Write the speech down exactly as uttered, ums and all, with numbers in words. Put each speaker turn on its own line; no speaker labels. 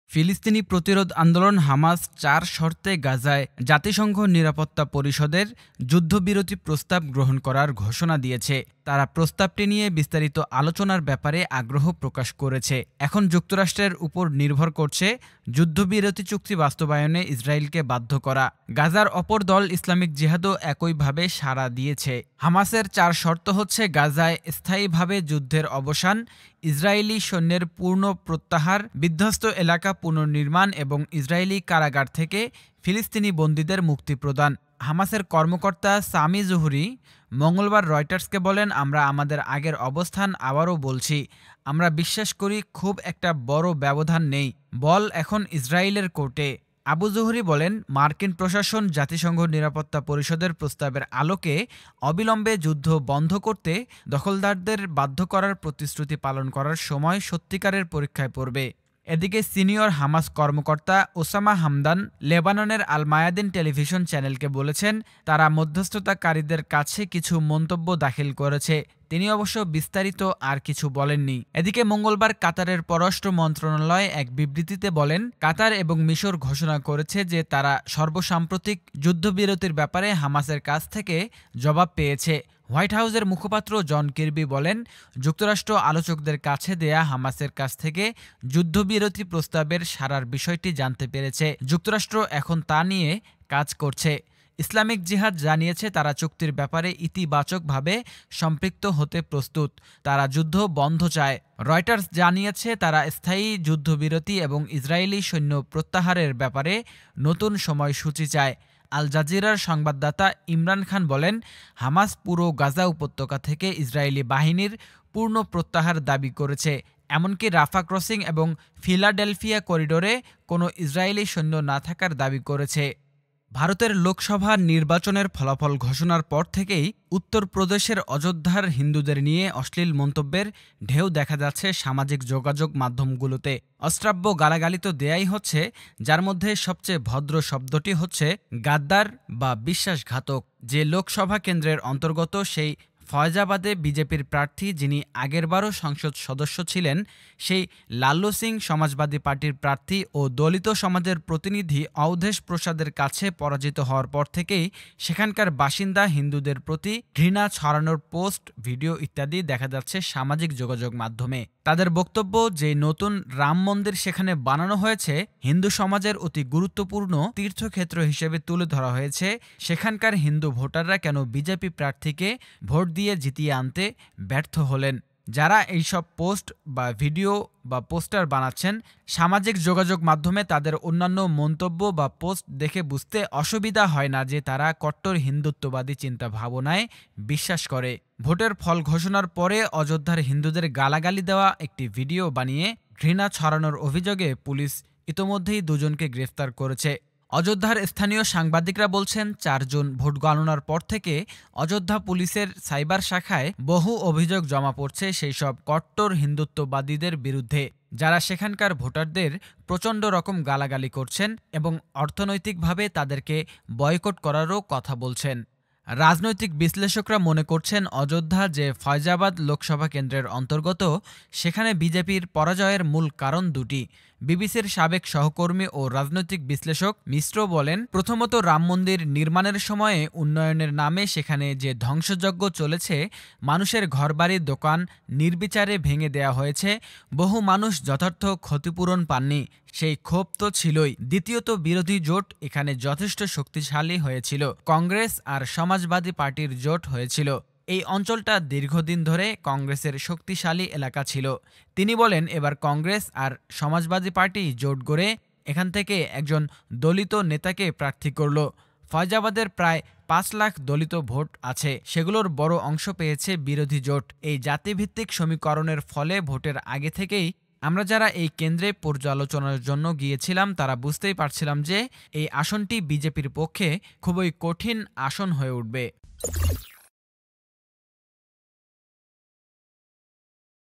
ফিলিস্তিনি প্রতিরোধ আন্দোলন হামাস চার শর্তে গাজায় জাতিসংঘ নিরাপত্তা পরিষদের যুদ্ধবিরতি প্রস্তাব গ্রহণ করার ঘোষণা দিয়েছে। তারা প্রস্তাবটি নিয়ে বিস্তারিত আলোচনার ব্যাপারে আগ্রহ প্রকাশ করেছে। এখন যুক্তরাষ্ট্রের উপর নির্ভর করছে যুদ্ধবিরতি চুক্তি বাস্তবায়নে ইসরায়েলকে বাধ্য করা। গাজার অপর দল ইসলামিক জিহাদও একইভাবে সাড়া দিয়েছে। হামাসের চার শর্ত হচ্ছে গাজায় স্থায়ীভাবে যুদ্ধের অবসান, ইসরায়েলি সৈন্যের পূর্ণ প্রত্যাহার, বিধ্বস্ত এলাকা পুনর্নির্মাণ এবং ইসরায়েলি কারাগার থেকে ফিলিস্তিনি বন্দীদের মুক্তি প্রদান। হামাসের কর্মকর্তা সামি জুহরি মঙ্গলবার রয়টার্সকে বলেন, আমরা আমাদের আগের অবস্থান আবারও বলছি, আমরা বিশ্বাস করি খুব একটা বড় ব্যবধান নেই, বল এখন ইসরায়েলের কোর্টে। আবু জুহরি বলেন, মার্কিন প্রশাসন জাতিসংঘ নিরাপত্তা পরিষদের প্রস্তাবের আলোকে অবিলম্বে যুদ্ধ বন্ধ করতে দখলদারদের বাধ্য করার প্রতিশ্রুতি পালন করার সময় সত্যিকারের পরীক্ষায় পড়বে। এদিকে সিনিয়র হামাস কর্মকর্তা ওসামা হামদান লেবাননের আল মায়াদিন টেলিভিশন চ্যানেলকে বলেছেন, তারা মধ্যস্থতাকারীদের কাছে কিছু মন্তব্য দাখিল করেছে। তিনি অবশ্য বিস্তারিত আর কিছু বলেননি। এদিকে মঙ্গলবার কাতারের পররাষ্ট্র মন্ত্রণালয় এক বিবৃতিতে বলেন, কাতার এবং মিশর ঘোষণা করেছে যে তারা সর্বসাম্প্রতিক যুদ্ধবিরতির ব্যাপারে হামাসের কাছ থেকে জবাব পেয়েছে। হোয়াইট হাউসের মুখপাত্র জন কির্বি বলেন, যুক্তরাষ্ট্র আলোচকদের কাছে দেয়া হামাসের কাছ থেকে যুদ্ধবিরতি প্রস্তাবের সারার বিষয়টি জানতে পেরেছে। যুক্তরাষ্ট্র এখন তা নিয়ে কাজ করছে। ইসলামিক জিহাদ জানিয়েছে তারা চুক্তির ব্যাপারে ইতিবাচকভাবে সম্পৃক্ত হতে প্রস্তুত। তারা যুদ্ধ বন্ধ চায়। রয়টার্স জানিয়েছে তারা স্থায়ী যুদ্ধবিরতি এবং ইসরায়েলি সৈন্য প্রত্যাহারের ব্যাপারে নতুন সময়সূচি চায়। আল জাজিরার সংবাদদাতা ইমরান খান বলেন, হামাস পুরো গাজা উপত্যকা থেকে ইসরায়েলি বাহিনীর পূর্ণ প্রত্যাহার দাবি করেছে, এমনকি রাফা ক্রসিং এবং ফিলাডেলফিয়া করিডোরে কোনো ইসরায়েলি সৈন্য না থাকার দাবি করেছে। ভারতের লোকসভা নির্বাচনের ফলাফল ঘোষণার পর থেকেই উত্তরপ্রদেশের অযোধ্যার হিন্দুদের নিয়ে অশ্লীল মন্তব্যের ঢেউ দেখা যাচ্ছে সামাজিক যোগাযোগ মাধ্যমগুলোতে। অশ্রাব্য গালাগালি তো দেয়াই হচ্ছে, যার মধ্যে সবচেয়ে ভদ্র শব্দটি হচ্ছে গাদ্দার বা বিশ্বাসঘাতক। যে লোকসভা কেন্দ্রের অন্তর্গত সেই ফয়জাবাদে বিজেপির প্রার্থী, যিনি আগেরবারও সংসদ সদস্য ছিলেন, সেই লাল্লু সিং সমাজবাদী পার্টির প্রার্থী ও দলিত সমাজের প্রতিনিধি অওধেশ প্রসাদের কাছে পরাজিত হওয়ার পর থেকেই সেখানকার বাসিন্দা হিন্দুদের প্রতি ঘৃণা ছড়ানোর পোস্ট, ভিডিও ইত্যাদি দেখা যাচ্ছে সামাজিক যোগাযোগ মাধ্যমে। তাদের বক্তব্য, যে নতুন রাম মন্দির সেখানে বানানো হয়েছে হিন্দু সমাজের অতি গুরুত্বপূর্ণ তীর্থক্ষেত্র হিসেবে তুলে ধরা হয়েছে, সেখানকার হিন্দু ভোটাররা কেন বিজেপি প্রার্থীকে ভোট দিয়ে জিতিয়ে আনতে ব্যর্থ হলেন। যারা এইসব পোস্ট বা ভিডিও বা পোস্টার বানাচ্ছেন সামাজিক যোগাযোগ মাধ্যমে, তাদের অন্যান্য মন্তব্য বা পোস্ট দেখে বুঝতে অসুবিধা হয় না যে তারা কট্টর হিন্দুত্ববাদী চিন্তা ভাবনায় বিশ্বাস করে। ভোটের ফল ঘোষণার পরে অযোধ্যার হিন্দুদের গালাগালি দেওয়া একটি ভিডিও বানিয়ে ঘৃণা ছড়ানোর অভিযোগে পুলিশ ইতোমধ্যেই দুজনকে গ্রেফতার করেছে। অযোধ্যার স্থানীয় সাংবাদিকরা বলছেন, চার জুন ভোট গণনার পর থেকে অযোধ্যা পুলিশের সাইবার শাখায় বহু অভিযোগ জমা পড়ছে সেই সব কট্টর হিন্দুত্ববাদীদের বিরুদ্ধে, যারা সেখানকার ভোটারদের প্রচণ্ড রকম গালাগালি করছেন এবং অর্থনৈতিকভাবে তাদেরকে বয়কট করারও কথা বলছেন। রাজনৈতিক বিশ্লেষকরা মনে করছেন, অযোধ্যা যে ফয়জাবাদ লোকসভা কেন্দ্রের অন্তর্গত, সেখানে বিজেপির পরাজয়ের মূল কারণ দুটি। বিবিসির সাবেক সহকর্মী ও রাজনৈতিক বিশ্লেষক মিশ্র বলেন, প্রথমত রাম মন্দির নির্মাণের সময়ে উন্নয়নের নামে সেখানে যে ধ্বংসযজ্ঞ চলেছে, মানুষের ঘরবাড়ি দোকান নির্বিচারে ভেঙে দেয়া হয়েছে, বহু মানুষ যথার্থ ক্ষতিপূরণ পাননি, সেই ক্ষোভ তো ছিলই। দ্বিতীয়ত বিরোধী জোট এখানে যথেষ্ট শক্তিশালী হয়েছিল, কংগ্রেস আর সমাজবাদী পার্টির জোট হয়েছিল। এই অঞ্চলটা দীর্ঘদিন ধরে কংগ্রেসের শক্তিশালী এলাকা ছিল। তিনি বলেন, এবার কংগ্রেস আর সমাজবাদী পার্টি জোট গড়ে এখান থেকে একজন দলিত নেতাকে প্রার্থী করল। ফয়জাবাদের প্রায় পাঁচ লাখ দলিত ভোট আছে, সেগুলোর বড় অংশ পেয়েছে বিরোধী জোট। এই জাতিভিত্তিক সমীকরণের ফলে ভোটের আগে থেকেই আমরা যারা এই কেন্দ্রে পর্যালোচনার জন্য গিয়েছিলাম তারা বুঝতেই পারছিলাম যে এই আসনটি বিজেপির পক্ষে খুবই কঠিন আসন হয়ে উঠবে।